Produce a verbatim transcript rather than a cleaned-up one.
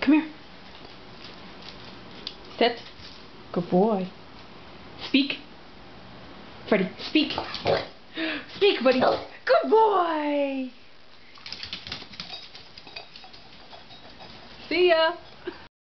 Come here. Sit. Good boy. Speak. Freddy, speak. Speak, buddy. Good boy. See ya.